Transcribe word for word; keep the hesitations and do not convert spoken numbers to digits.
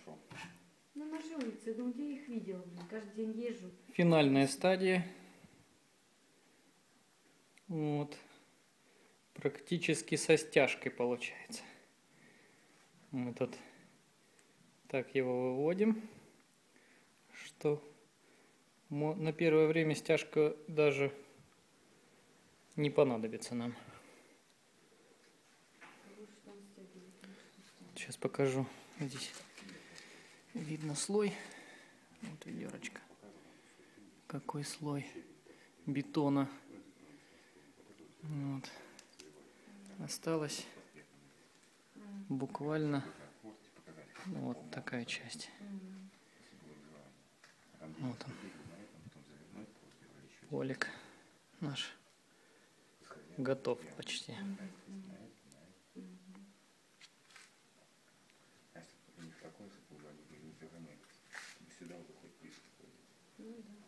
нашел. Ну, на улице, ну где их видел, блин, каждый день езжу. Финальная стадия. Вот. Практически со стяжкой получается. Мы тут так его выводим, что на первое время стяжка даже не понадобится нам. Сейчас покажу. Здесь видно слой. Вот ведерочка. Какой слой бетона. Вот. Осталось буквально вот такая часть. Вот он. Полик наш готов почти. Сюда вот хоть близко. Ну да.